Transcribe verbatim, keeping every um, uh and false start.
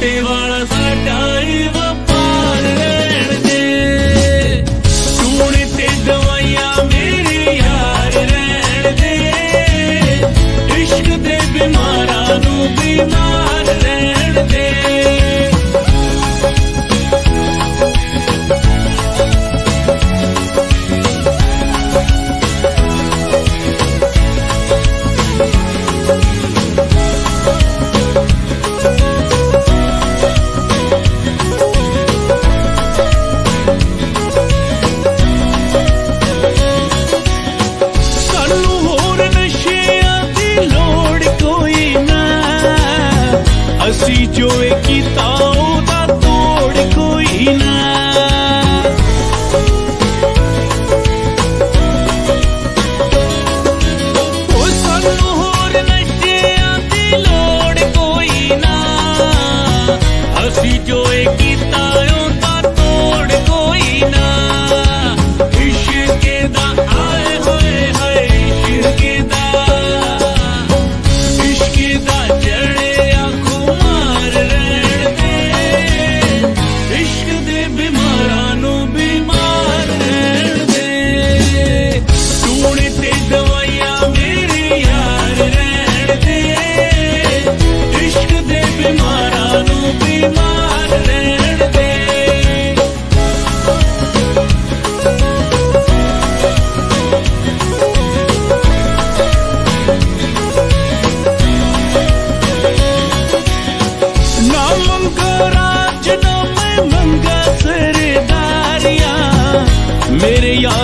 मोटे वाला साडा ही व्यापार रहन दे, टूण ते दवाइयां मेरे यार रहन दे, इश्क दे बीमारां नू बीमार रहन दे। असी जो कीता ओदा तोड़ कोई ना, ओ सानू होर नशियां दी लोड़ कोई ना, असी जो कीता ओदा तोड़ कोई ना। इश्क दा आए होए हाय इश्क दा, इश्क दा जड़े मेरे यार